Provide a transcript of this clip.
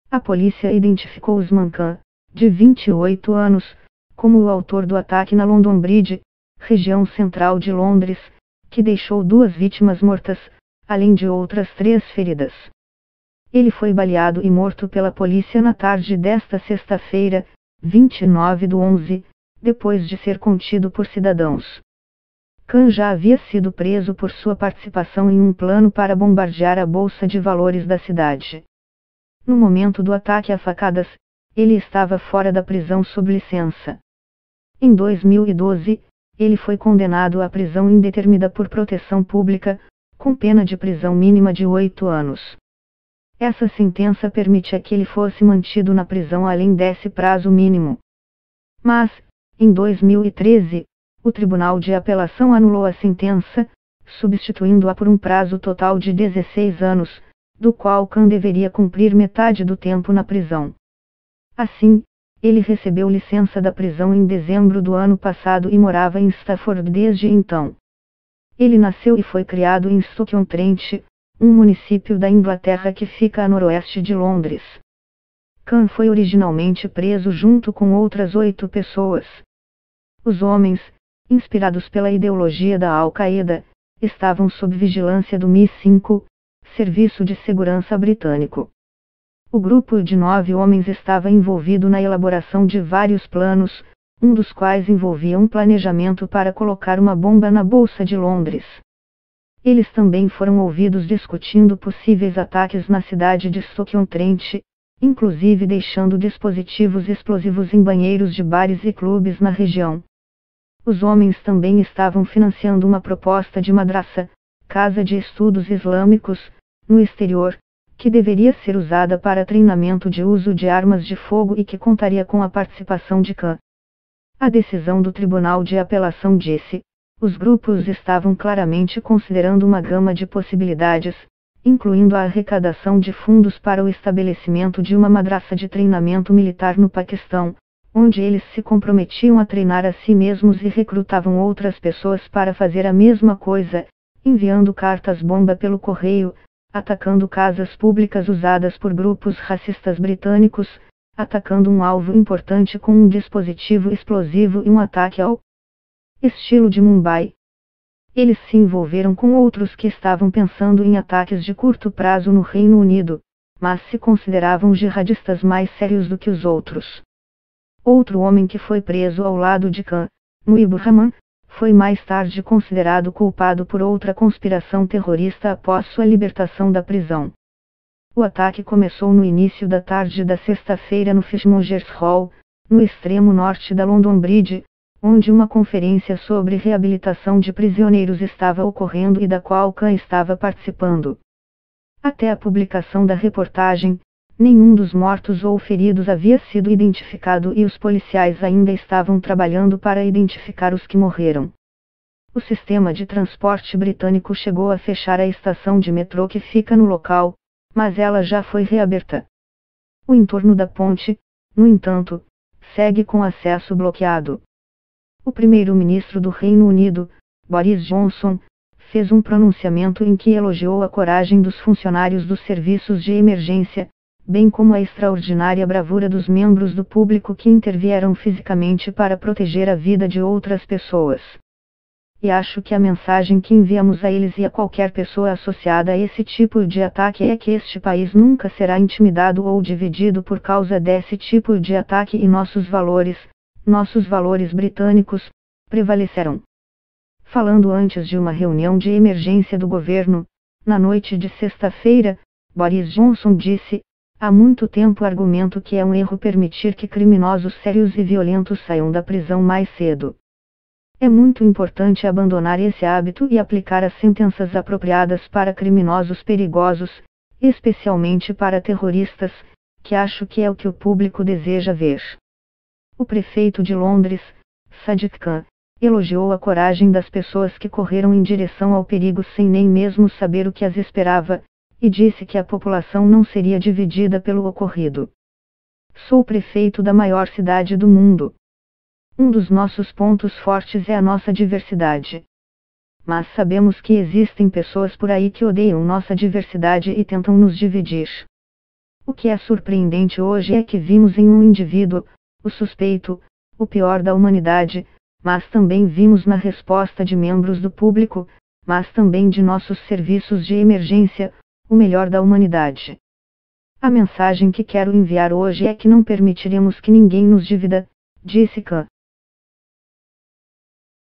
A polícia identificou Usman Khan, de 28 anos, como o autor do ataque na London Bridge, região central de Londres, que deixou 2 vítimas mortas, além de outras 3 feridas. Ele foi baleado e morto pela polícia na tarde desta sexta-feira, 29/11, depois de ser contido por cidadãos. Khan já havia sido preso por sua participação em um plano para bombardear a bolsa de valores da cidade. No momento do ataque a facadas, ele estava fora da prisão sob licença. Em 2012, ele foi condenado à prisão indeterminada por proteção pública, com pena de prisão mínima de 8 anos. Essa sentença permitia que ele fosse mantido na prisão além desse prazo mínimo. Mas, em 2013, o Tribunal de Apelação anulou a sentença, substituindo-a por um prazo total de 16 anos, do qual Khan deveria cumprir metade do tempo na prisão. Assim, ele recebeu licença da prisão em dezembro do ano passado e morava em Stafford desde então. Ele nasceu e foi criado em Stoke-on-Trent, um município da Inglaterra que fica a noroeste de Londres. Khan foi originalmente preso junto com outras 8 pessoas. Os homens, inspirados pela ideologia da Al-Qaeda, estavam sob vigilância do MI5, Serviço de Segurança Britânico. O grupo de 9 homens estava envolvido na elaboração de vários planos, um dos quais envolvia um planejamento para colocar uma bomba na Bolsa de Londres. Eles também foram ouvidos discutindo possíveis ataques na cidade de Stoke-on-Trent, inclusive deixando dispositivos explosivos em banheiros de bares e clubes na região. Os homens também estavam financiando uma proposta de madraça, casa de estudos islâmicos, no exterior, que deveria ser usada para treinamento de uso de armas de fogo e que contaria com a participação de Khan. A decisão do Tribunal de Apelação disse: os grupos estavam claramente considerando uma gama de possibilidades, incluindo a arrecadação de fundos para o estabelecimento de uma madraça de treinamento militar no Paquistão, onde eles se comprometiam a treinar a si mesmos e recrutavam outras pessoas para fazer a mesma coisa, enviando cartas-bomba pelo correio, atacando casas públicas usadas por grupos racistas britânicos, atacando um alvo importante com um dispositivo explosivo e um ataque ao estilo de Mumbai. Eles se envolveram com outros que estavam pensando em ataques de curto prazo no Reino Unido, mas se consideravam jihadistas mais sérios do que os outros. Outro homem que foi preso ao lado de Khan, Muib Rahman, foi mais tarde considerado culpado por outra conspiração terrorista após sua libertação da prisão. O ataque começou no início da tarde da sexta-feira no Fishmongers Hall, no extremo norte da London Bridge, onde uma conferência sobre reabilitação de prisioneiros estava ocorrendo e da qual Khan estava participando. Até a publicação da reportagem, nenhum dos mortos ou feridos havia sido identificado e os policiais ainda estavam trabalhando para identificar os que morreram. O sistema de transporte britânico chegou a fechar a estação de metrô que fica no local, mas ela já foi reaberta. O entorno da ponte, no entanto, segue com acesso bloqueado. O primeiro-ministro do Reino Unido, Boris Johnson, fez um pronunciamento em que elogiou a coragem dos funcionários dos serviços de emergência, bem como a extraordinária bravura dos membros do público que intervieram fisicamente para proteger a vida de outras pessoas. E acho que a mensagem que enviamos a eles e a qualquer pessoa associada a esse tipo de ataque é que este país nunca será intimidado ou dividido por causa desse tipo de ataque e nossos valores britânicos, prevalecerão. Falando antes de uma reunião de emergência do governo, na noite de sexta-feira, Boris Johnson disse: há muito tempo argumento que é um erro permitir que criminosos sérios e violentos saiam da prisão mais cedo. É muito importante abandonar esse hábito e aplicar as sentenças apropriadas para criminosos perigosos, especialmente para terroristas, que acho que é o que o público deseja ver. O prefeito de Londres, Sadiq Khan, elogiou a coragem das pessoas que correram em direção ao perigo sem nem mesmo saber o que as esperava, e disse que a população não seria dividida pelo ocorrido. Sou prefeito da maior cidade do mundo. Um dos nossos pontos fortes é a nossa diversidade. Mas sabemos que existem pessoas por aí que odeiam nossa diversidade e tentam nos dividir. O que é surpreendente hoje é que vimos em um indivíduo, o suspeito, o pior da humanidade, mas também vimos na resposta de membros do público, mas também de nossos serviços de emergência, o melhor da humanidade. A mensagem que quero enviar hoje é que não permitiremos que ninguém nos divida, disse Khan.